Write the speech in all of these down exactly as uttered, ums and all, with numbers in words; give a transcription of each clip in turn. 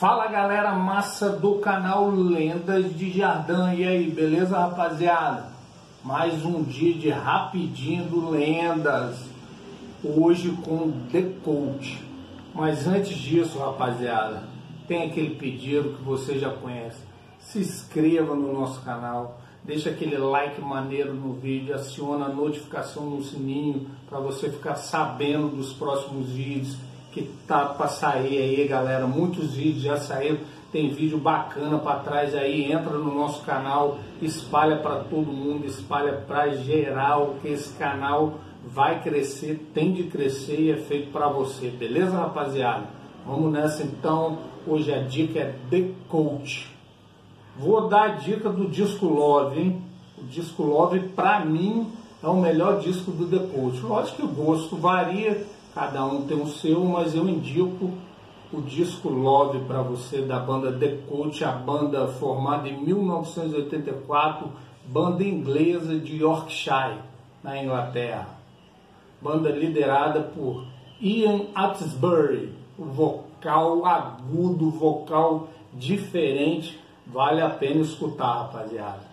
Fala galera massa do canal Lendas de Jardim, e aí, beleza rapaziada? Mais um dia de rapidinho do Lendas, hoje com The Coach. Mas antes disso rapaziada, tem aquele pedido que você já conhece: se inscreva no nosso canal, deixa aquele like maneiro no vídeo, aciona a notificação no sininho para você ficar sabendo dos próximos vídeos que tá para sair aí, galera. Muitos vídeos já saíram, tem vídeo bacana para trás aí. Entra no nosso canal, espalha para todo mundo, espalha para geral, que esse canal vai crescer, tem de crescer e é feito para você, beleza rapaziada? Vamos nessa então. Hoje a dica é The Coach. Vou dar a dica do disco Love, hein? O disco Love para mim é o melhor disco do The Coach. Lógico que o gosto varia, cada um tem o seu, mas eu indico o disco Love para você, da banda The Coach, a banda formada em mil novecentos e oitenta e quatro, banda inglesa de Yorkshire, na Inglaterra. Banda liderada por Ian Astbury, o vocal agudo, vocal diferente, vale a pena escutar, rapaziada.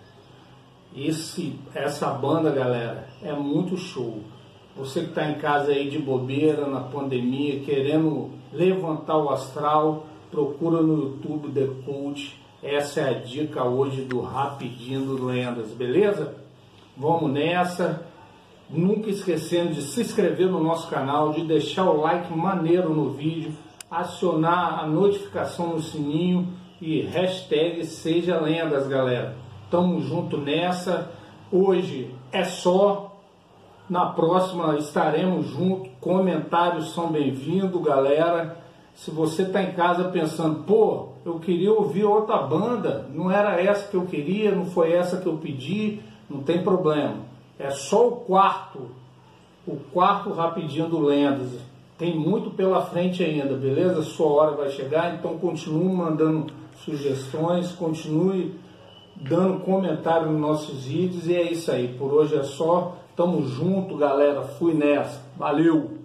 Esse, essa banda, galera, é muito show. Você que está em casa aí de bobeira, na pandemia, querendo levantar o astral, procura no YouTube The Coach. Essa é a dica hoje do Rapidinho do Lendas, beleza? Vamos nessa. Nunca esquecendo de se inscrever no nosso canal, de deixar o like maneiro no vídeo, acionar a notificação no sininho e hashtag Seja Lendas, galera. Tamo junto nessa. Hoje é só. Na próxima estaremos juntos, comentários são bem-vindos, galera. Se você está em casa pensando, pô, eu queria ouvir outra banda, não era essa que eu queria, não foi essa que eu pedi, não tem problema. É só o quarto, o quarto Rapidinho do Lendas. Tem muito pela frente ainda, beleza? Sua hora vai chegar, então continue mandando sugestões, continue dando comentário nos nossos vídeos, e é isso aí. Por hoje é só. Tamo junto, galera. Fui nessa. Valeu!